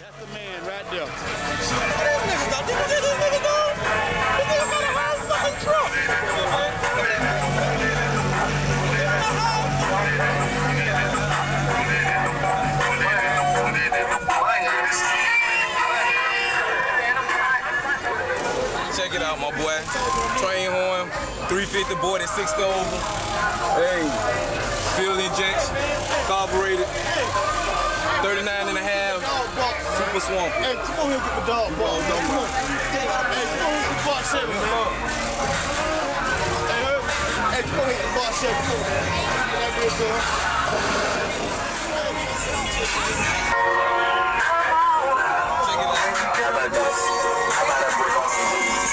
That's the man right there. Check it out, my boy. Train horn, 350 board at 6 over. Hey, fuel injection, carbureted, 39 and a half, super swampy. Hey, come on here and get the dog ball. Hey, come on here and get the bar 7, man. Hey, come on here and get the bar 7. Come on, man. That good, son. Check it out. How about this? How about that brick on some weed?